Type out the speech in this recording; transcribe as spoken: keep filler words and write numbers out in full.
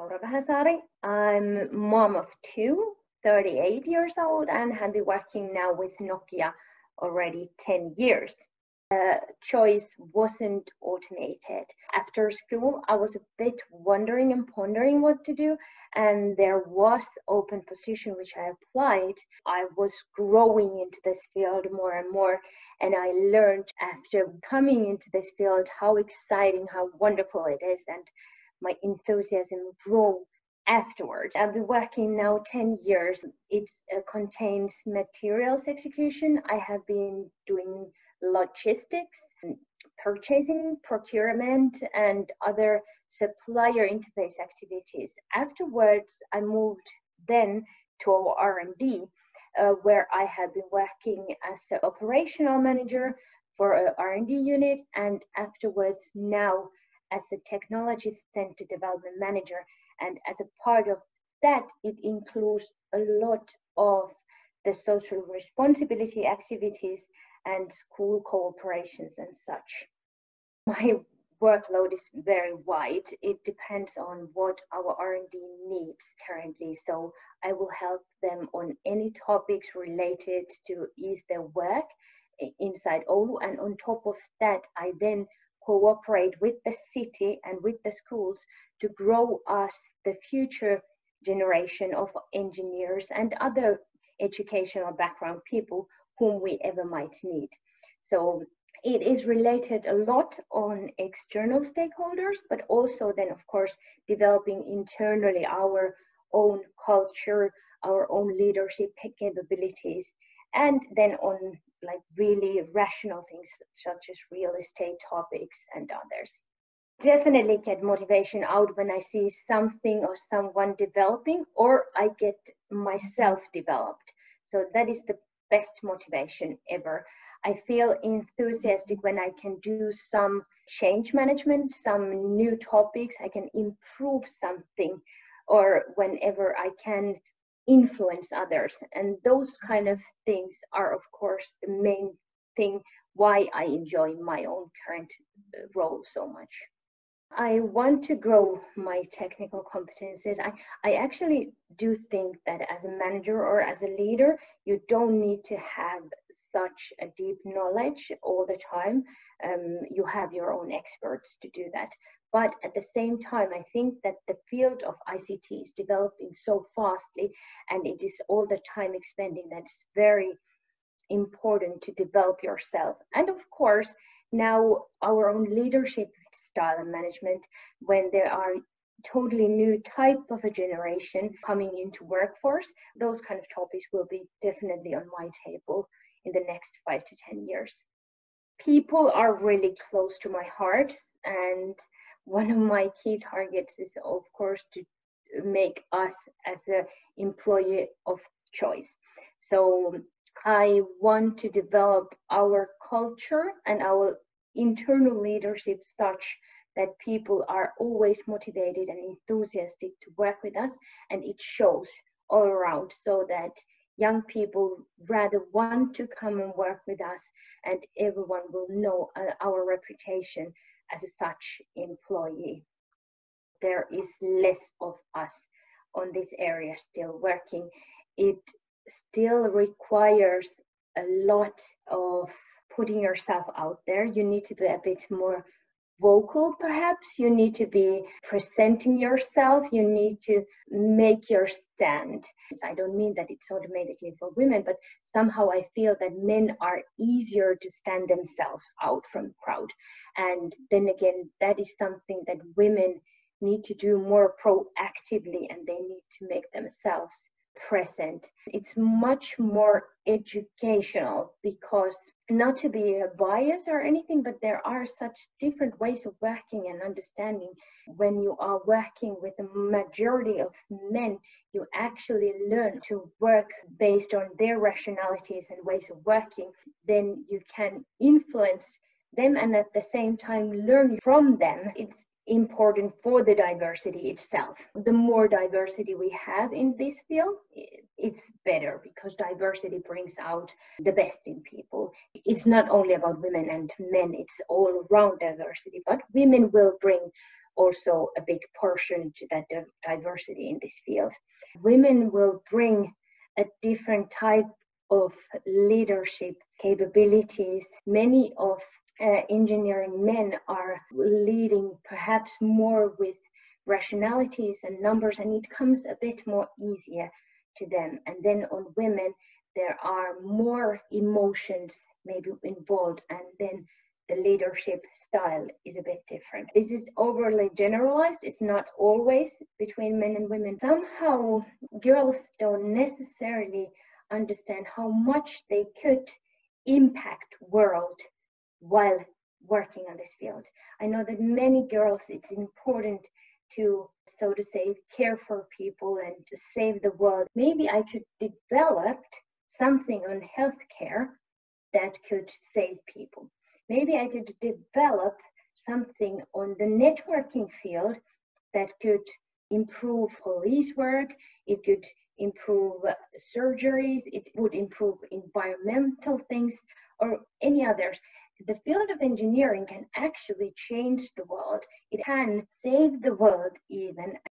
Laura Vähäsaari. I'm mom of two, thirty-eight years old, and have been working now with Nokia already ten years. The choice wasn't automated. After school, I was a bit wondering and pondering what to do, and there was open position which I applied. I was growing into this field more and more, and I learned after coming into this field how exciting, how wonderful it is, and my enthusiasm grew afterwards. I've been working now ten years. It uh, contains materials execution. I have been doing logistics, purchasing, procurement, and other supplier interface activities. Afterwards, I moved then to our R and D, uh, where I have been working as an operational manager for an R and D unit, and afterwards now as a technology center development manager. And as a part of that, it includes a lot of the social responsibility activities and school cooperations and such. My workload is very wide. It depends on what our R and D needs currently. So I will help them on any topics related to ease their work inside Oulu. And on top of that, I then cooperate with the city and with the schools to grow us the future generation of engineers and other educational background people whom we ever might need. So it is related a lot on external stakeholders, but also then of course developing internally our own culture, our own leadership capabilities, and then on like really rational things such as real estate topics and others. Definitely get motivation out when I see something or someone developing, or I get myself developed. So that is the best motivation ever. I feel enthusiastic when I can do some change management, some new topics, I can improve something, or whenever I can influence others. And those kind of things are, of course, the main thing why I enjoy my own current role so much. I want to grow my technical competencies. I, I actually do think that as a manager or as a leader, you don't need to have such a deep knowledge all the time. Um, you have your own experts to do that. But at the same time, I think that the field of I C T is developing so fastly, and it is all the time expanding, that it's very important to develop yourself. And of course, now our own leadership style and management, when there are totally new type of a generation coming into workforce, those kind of topics will be definitely on my table in the next five to ten years. People are really close to my heart, and one of my key targets is of course to make us as an employee of choice. So I want to develop our culture and our internal leadership such that people are always motivated and enthusiastic to work with us, and it shows all around, so that young people rather want to come and work with us, and everyone will know uh, our reputation as a such employee. There is less of us on this area still working. It still requires a lot of putting yourself out there. You need to be a bit more vocal, perhaps. You need to be presenting yourself. You need to make your stand. I don't mean that it's automatically for women, but somehow I feel that men are easier to stand themselves out from the crowd. And then again, that is something that women need to do more proactively, and they need to make themselves present. It's much more educational, because not to be a bias or anything, but there are such different ways of working and understanding. When you are working with a majority of men, you actually learn to work based on their rationalities and ways of working. Then you can influence them and at the same time learn from them. It's important for the diversity itself. The more diversity we have in this field, it's better, because diversity brings out the best in people. It's not only about women and men, it's all around diversity, but women will bring also a big portion to that diversity in this field. Women will bring a different type of leadership capabilities. Many of uh, engineering men are leading perhaps more with rationalities and numbers, and it comes a bit more easier to them. And then on women, there are more emotions maybe involved, and then the leadership style is a bit different. This is overly generalized. It's not always between men and women. Somehow girls don't necessarily understand how much they could impact world while working on this field. I know that many girls, it's important to, so to say, care for people and to save the world. Maybe I could develop something on healthcare that could save people. Maybe I could develop something on the networking field that could improve police work, it could improve surgeries, it would improve environmental things, or any others. The field of engineering can actually change the world. It can save the world even.